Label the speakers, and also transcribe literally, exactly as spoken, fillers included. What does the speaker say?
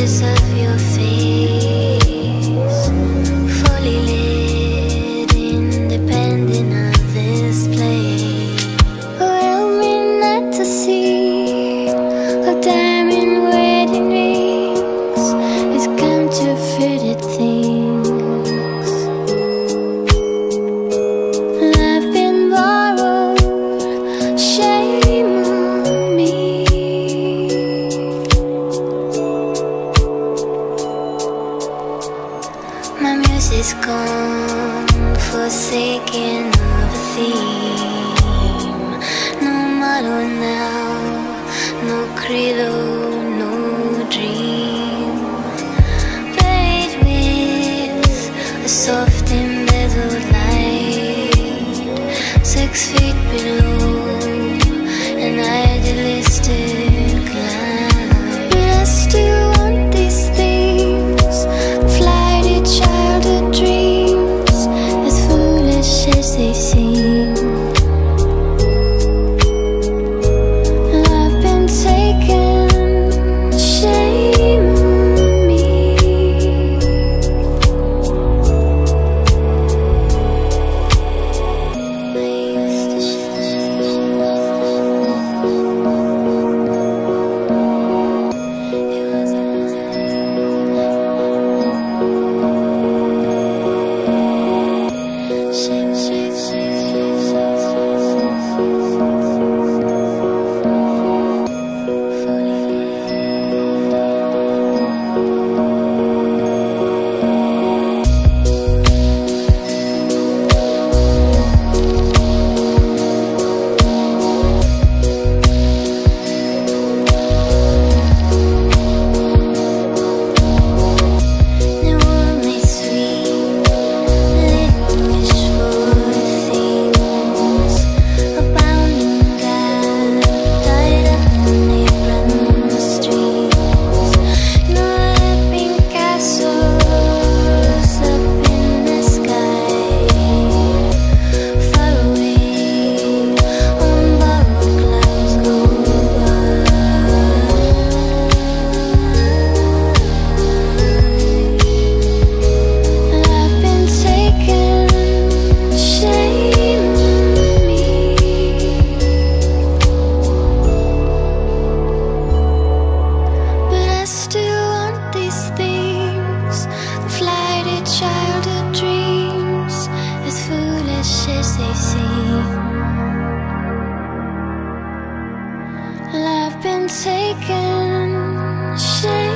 Speaker 1: images of your face, fully lit, independent of this place. Will me not to see a diamond wedding rings, it's counterfeited things. I've been borrowed, shame on me. My music's gone, forsaken of a theme. No motto now, no credo, no dream. Buried with a soft embezzled light, six feet below an idealistic line. But I still want these things, flighty childhood dreams, as foolish as they seem. I've been taken, shame on me. I used to shine. It wasn't shame, shame, shame, fully There were only sweet little wishful things, abounding God died up in apron streams. No leaping castles up in the sky, far away on borrowed clouds go by. I've been taken, shame on me. But I still want these things, the flighty childhood dreams, as foolish as they seem. I've been taken, shame